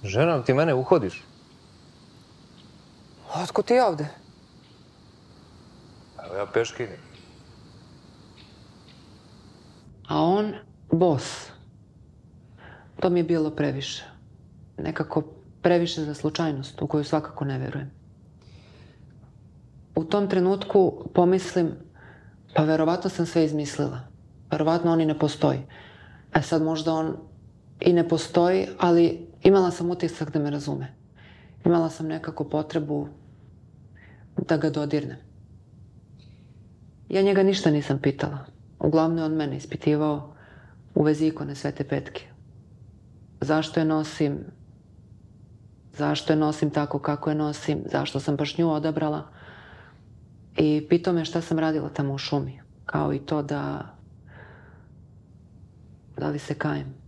Žena, ti mene uhodiš? Otkud ti ovde? Evo ja peške idem. A on, bos. To mi je bilo previše. Nekako previše za slučajnost, u koju svakako ne verujem. U tom trenutku pomislim, pa verovatno sam sve izmislila. Verovatno on i ne postoji. E sad možda on i ne postoji, ali imala sam utisak da me razume. Imala sam nekako potrebu da ga dodirnem. Ja njega ništa nisam pitala. Uglavnom je on mene ispitivao u vezi ikone Svete Petke. Zašto je nosim? Zašto je nosim tako kako je nosim? Zašto sam baš nju odabrala? I pitao me šta sam radila tamo u šumi. Kao i to da li se kajem.